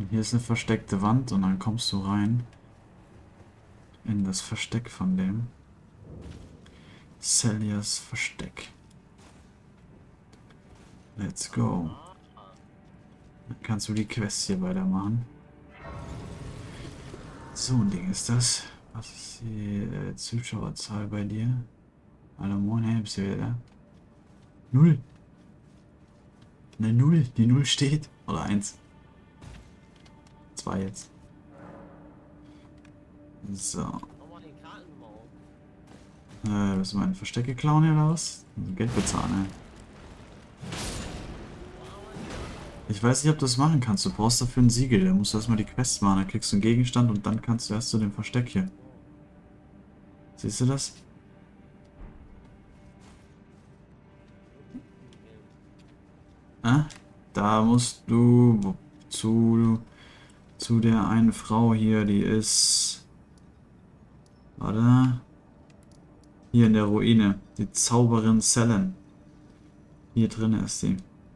Und hier ist eine versteckte Wand und dann kommst du rein in das Versteck von dem. Celias Versteck. Let's go. Dann kannst du die Quest hier weitermachen. So ein Ding ist das. Was ist die Zuschauerzahl bei dir? Hallo moin, hey, bist du wieder da? Null. Eine Null. Die Null steht. Oder eins. Zwei jetzt. So. Müssen wir ein Verstecke klauen hier oder was? Also Geld bezahlen, ey. Ich weiß nicht, ob du das machen kannst. Du brauchst dafür ein Siegel. Da musst du erstmal die Quest machen. Da klickst du einen Gegenstand und dann kannst du erst zu dem Versteck hier. Siehst du das? Ah, da musst du zu der einen Frau hier, die ist... Warte. Hier in der Ruine. Die Zauberin Selen. Hier drin ist sie.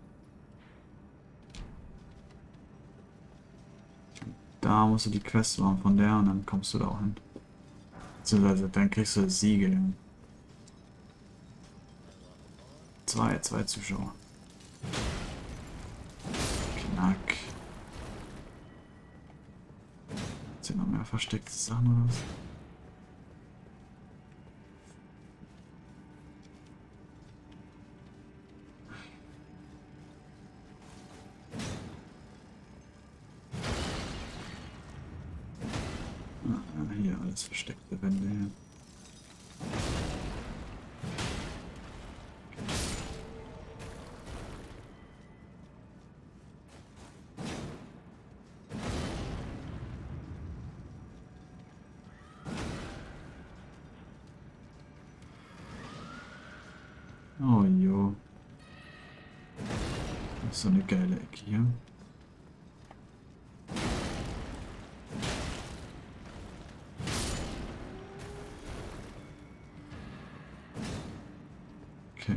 Da musst du die Quest machen von der und dann kommst du da auch hin. Beziehungsweise dann kriegst du das Siegel. Zwei Zuschauer. Knack. Sind noch mehr versteckte Sachen oder was? Ah, hier alles versteckte Wände hier. Oh jo. Das ist so eine geile Ecke hier. Okay.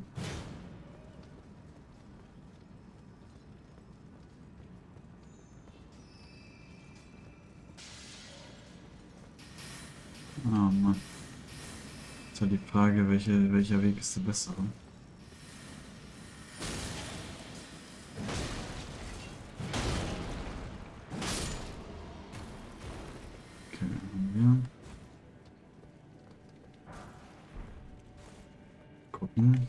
Oh Mann. Ist halt die Frage, welcher Weg ist der bessere? Okay, haben wir. Gucken.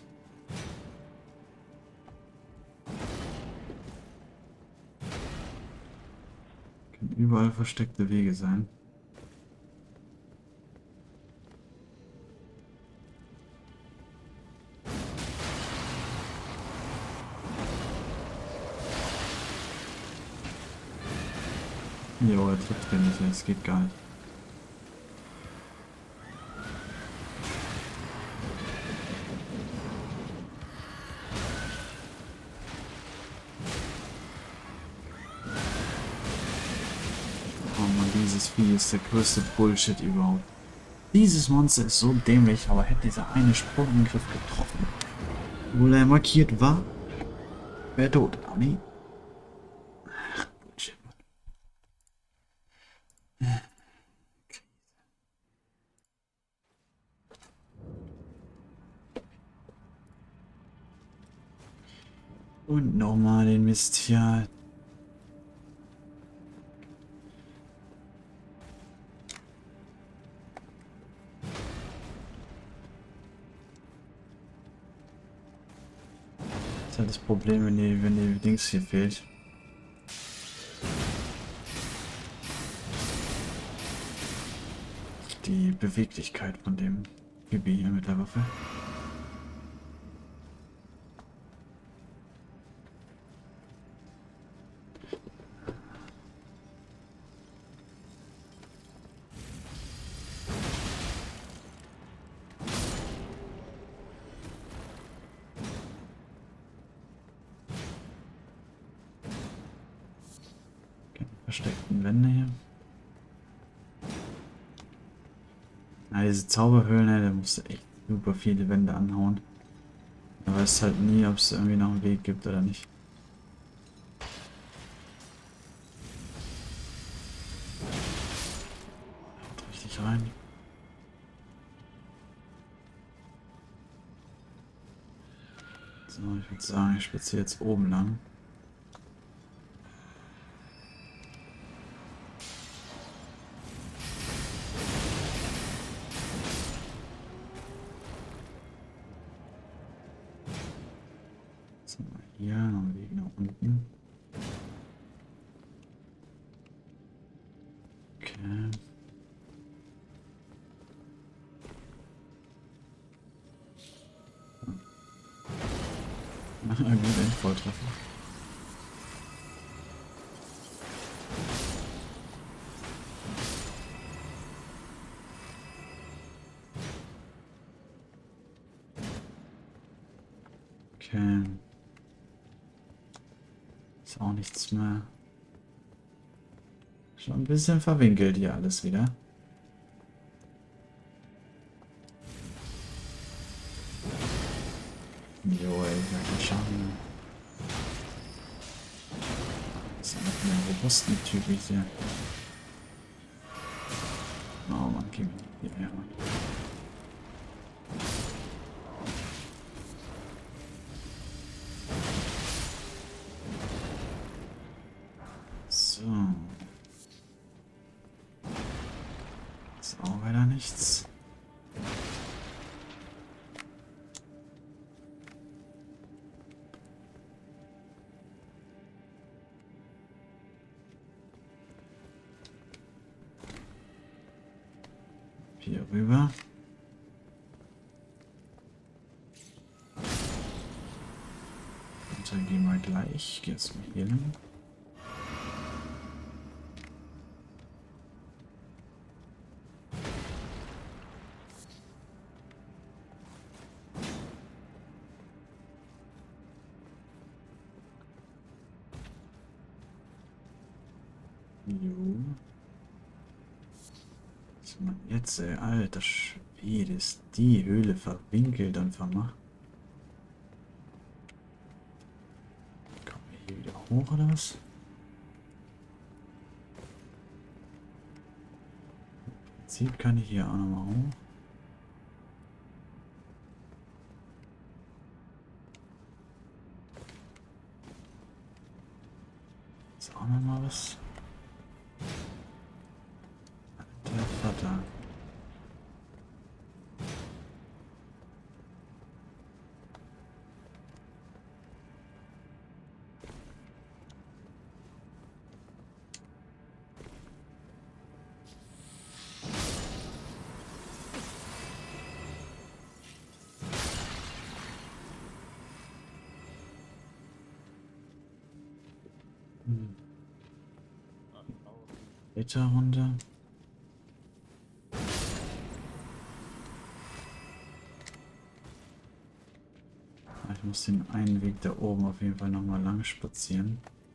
Können überall versteckte Wege sein. Jo, er trifft den nicht, das geht gar nicht. Oh Mann, dieses Vieh ist der größte Bullshit überhaupt. Dieses Monster ist so dämlich, aber hätte dieser eine Sprungangriff getroffen, obwohl er markiert war, wäre tot. Ami. Ach, Bullshit, Mann. Und nochmal den Mist hier. Das ist halt das Problem, wenn die Dings hier fehlt. Die Beweglichkeit von dem Gibi hier mit der Waffe. Versteckten Wände hier. Ja, diese Zauberhöhlen, da musst du echt super viele Wände anhauen. Da weißt halt nie, ob es irgendwie noch einen Weg gibt oder nicht. sein. So, ich würde sagen, ich spaziere jetzt oben lang. So, hier noch einen Weg nach unten. Okay. Gut, ein Volltreffer. Okay. Ist auch nichts mehr. Schon ein bisschen verwinkelt hier alles wieder. Jo, ey, gar kein Schaden. Das ist einfach ein robusten Typ hier. Oh Mann, gib mir hierher. So. Ist auch wieder nichts. Hier rüber. Und dann gehen wir gleich. Geh jetzt mal hier hin. Jo. Was man jetzt, ey, alter Schwede, ist die Höhle verwinkelt und vermacht. Kommen wir hier wieder hoch oder was? Im Prinzip kann ich hier auch nochmal hoch. Ist auch nochmal was. Der Vater. Runde. Ich muss den einen Weg da oben auf jeden Fall nochmal lang spazieren.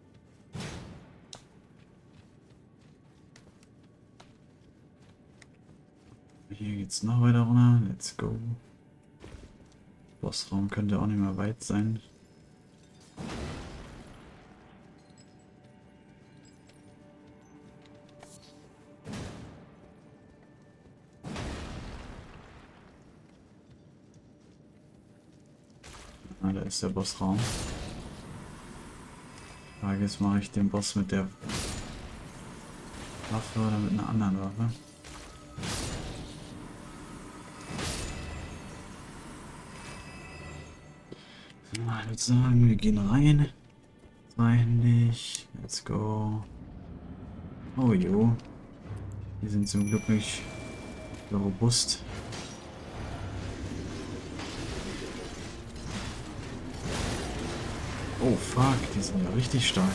Hier geht's noch weiter runter. Let's go. Bossraum könnte auch nicht mehr weit sein. Ah, da ist der Bossraum. Die Frage ist, mache ich den Boss mit der Waffe oder mit einer anderen Waffe? Ich würde sagen, wir gehen rein. Zweihändig. Let's go. Oh jo. Die sind zum Glück nicht so robust. Oh fuck, die sind ja richtig stark.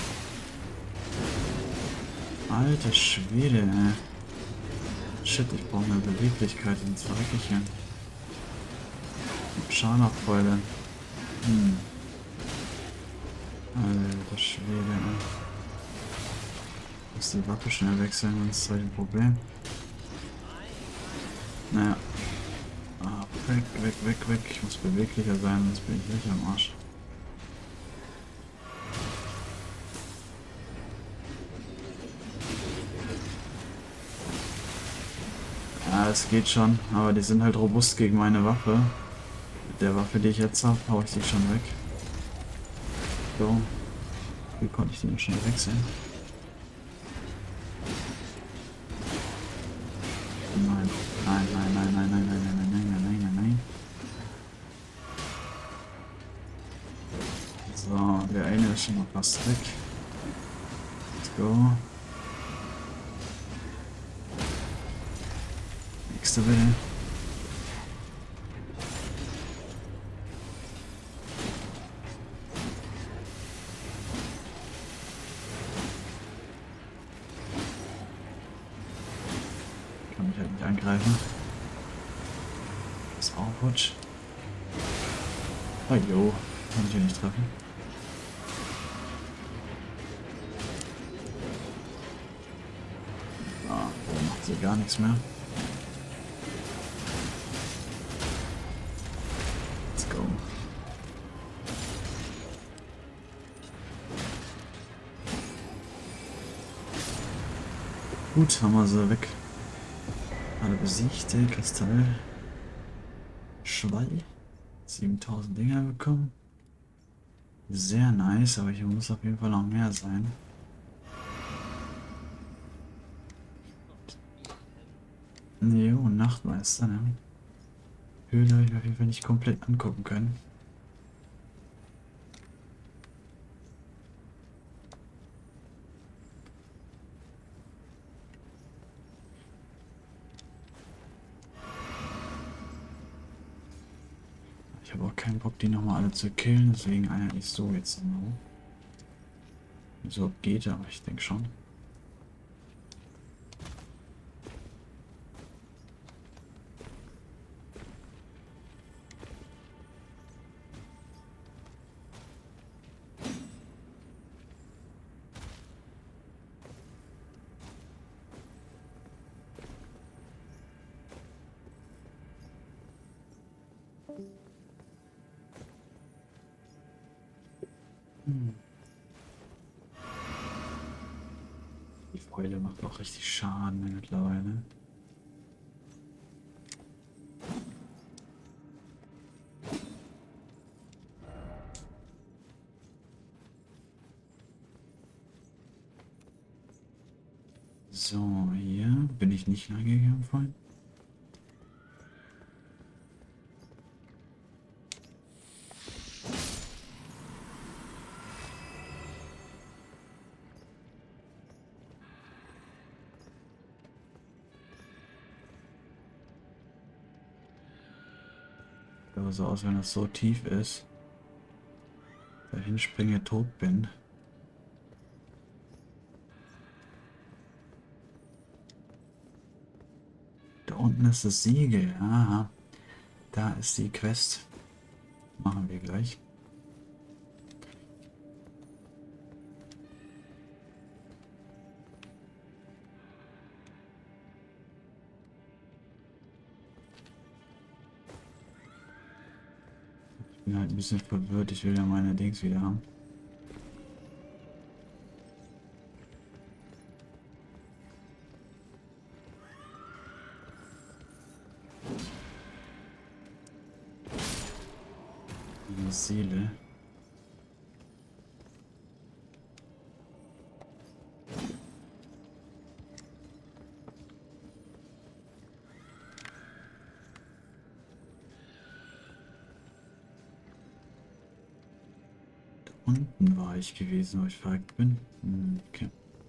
Alter Schwede, ey. Shit, ich brauche mehr Beweglichkeit, sonst verrecke ich hier. Scharnachfäule. Alter Schwede, ey. Muss die Waffe schnell wechseln, sonst ist halt ein Problem. Naja. Ah, weg, weg, weg, weg. Ich muss beweglicher sein, sonst bin ich nicht am Arsch. es geht schon, aber die sind halt robust gegen meine Waffe. Mit der Waffe, die ich jetzt habe, hau ich die schon weg. So. Wie konnte ich den schon wechseln? Nein, nein, nein, nein, nein, nein, nein, nein, nein, nein, nein, nein, nein. So, der eine ist schon mal fast weg. Let's go. Nächste bitte. Kann mich halt nicht angreifen. Das ist auch futsch. Oh jo, kann ich hier nicht treffen. Ah, der macht sie gar nichts mehr. Let's go. Gut, haben wir sie weg. Alle besiegt, Kristall. Schwall. 7000 Dinger bekommen. Sehr nice, aber hier muss auf jeden Fall noch mehr sein. Jo, Nachtmeister, ne? Höhle habe ich auf jeden Fall nicht komplett angucken können. Ich habe auch keinen Bock, die nochmal alle zu killen, deswegen eigentlich so jetzt noch. So geht, aber ich denke schon. Die Fäule macht auch richtig Schaden mittlerweile. So, hier bin ich nicht lang gegangen vorhin. Aber so aus, wenn es so tief ist, dahin springe, tot bin. Da unten ist das Siegel. Aha. Da ist die Quest. Machen wir gleich. Ich bin halt ein bisschen verwirrt. Ich will ja meine Dings wieder haben. Eine Seele. Da unten war ich gewesen, wo ich verreckt bin. Okay.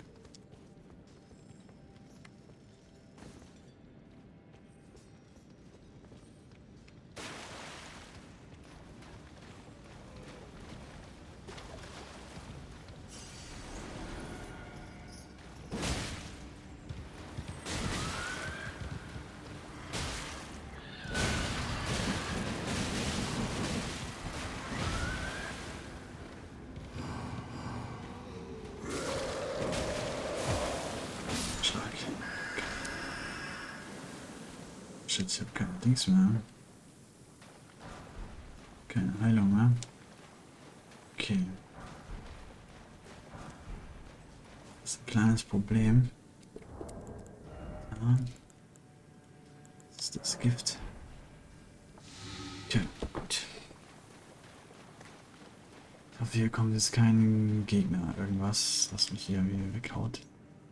Schlag. Shit, ich habe keine Dings mehr. Keine Heilung mehr. Okay. Das ist ein kleines Problem. Ja. Ist das Gift? Tja, gut. Ich hoffe, hier kommt jetzt kein Gegner, irgendwas, das mich hier wieder weghaut.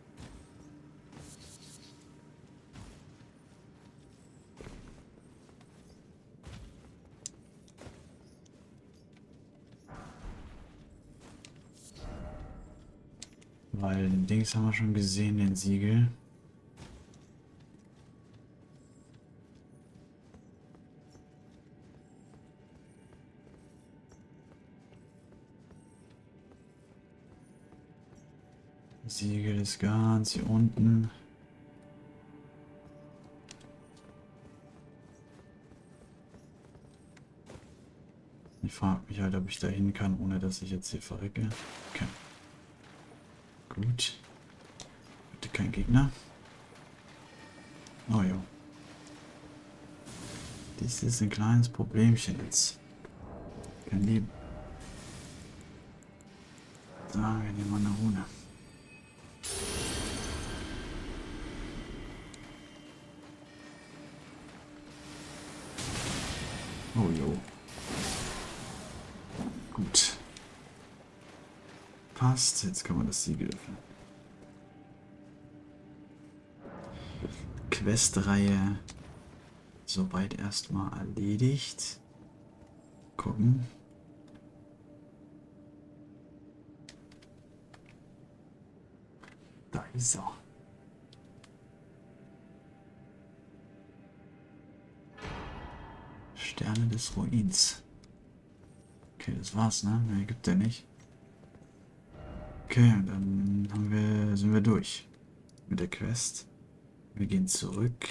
Weil den Dings haben wir schon gesehen, den Siegel. Siegel ist ganz hier unten. Ich frage mich halt, ob ich da hin kann, ohne dass ich jetzt hier verrecke. Okay. Gut. Bitte kein Gegner. Oh ja. Dies ist ein kleines Problemchen jetzt. Kein Leben. So, wir nehmen mal eine Rune. Oh jo. Gut. Passt. Jetzt kann man das Siegel öffnen. Questreihe soweit erstmal erledigt. Gucken. Da ist er. Sterne des Ruins. Okay, das war's, ne? Mehr gibt er nicht. Okay, dann sind wir durch mit der Quest. Wir gehen zurück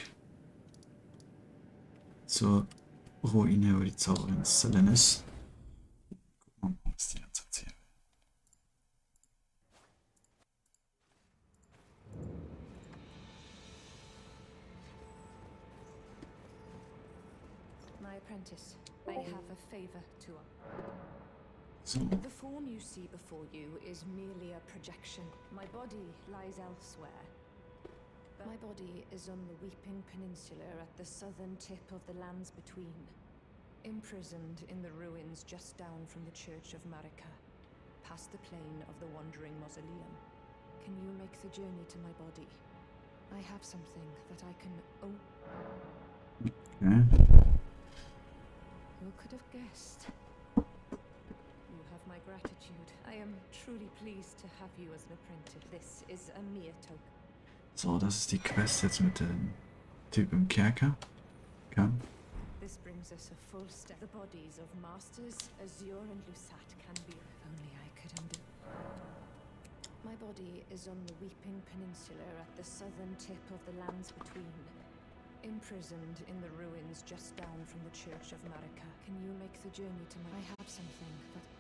zur Ruine, wo die Zauberin Selenis. Gucken wir mal, was die jetzt erzählt. My apprentice, I have a favor to ask. So. The form you see before you is merely a projection. My body lies elsewhere. My body is on the Weeping Peninsula at the southern tip of the lands between, imprisoned in the ruins just down from the Church of Marika, past the plain of the Wandering Mausoleum. Can you make the journey to my body? I have something that I can... Oh. Okay. Who could have guessed? You have my gratitude. I am truly pleased to have you as an apprentice. This is a mere token. So, das ist die Quest jetzt mit dem Typ im Kerker. Komm. This brings us a full step. The bodies of Masters Azure and Lusat can be. If only I could undo. My body is on the Weeping Peninsula at the southern tip of the lands between, imprisoned in the ruins just down from the Church of Marika. Can you make the journey to my... I have something that...